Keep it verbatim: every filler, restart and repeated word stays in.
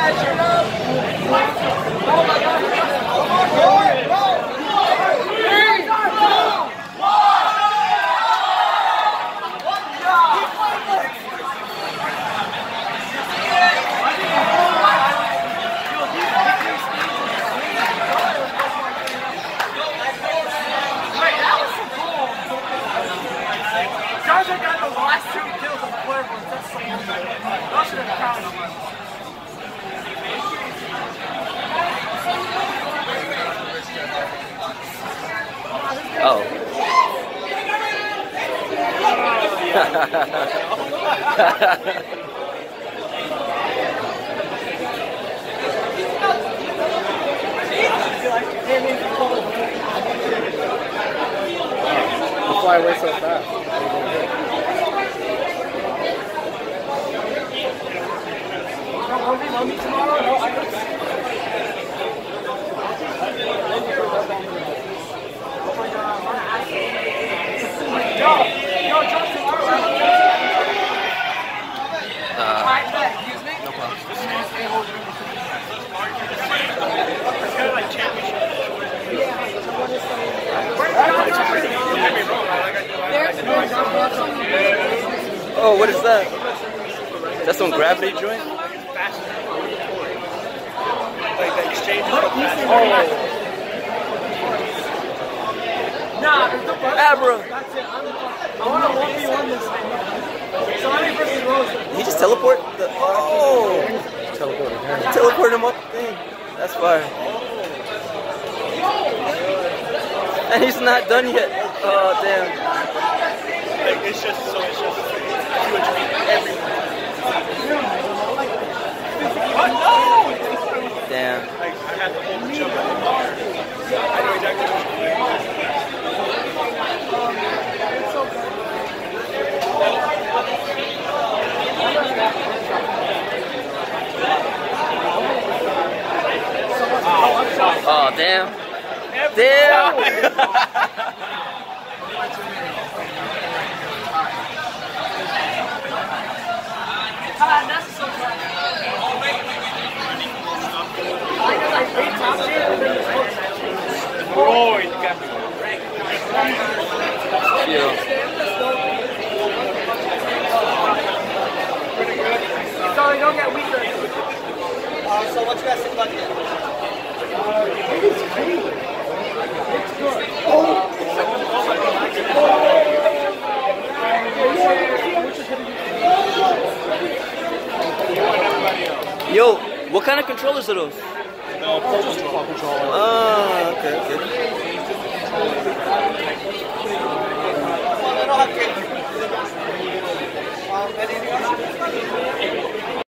Oh. You fly away so fast. Oh, what is that? That's some gravity joint? Like the exchange is Oh. Nah, there's no button. Abra! That's it. I'm, I want to one v one this thing. Sonic versus Rose. Did he just teleport? The, oh! Teleport him. Teleport him up the thing. That's fire. And he's not done yet. Oh, damn. Like, it's just so it's just two hundred feet everywhere. What? No! Damn. Like, I had to hold the jump at the bar. I know exactly what you're doing. Oh, damn. Damn! Oh, you got me. Yeah. So they don't get weaker. Uh, so what you guys think about it? Uh, it is crazy. It's good. Oh! Yo, what kind of controllers are those? No, Pro Controller. Ah, okay, okay.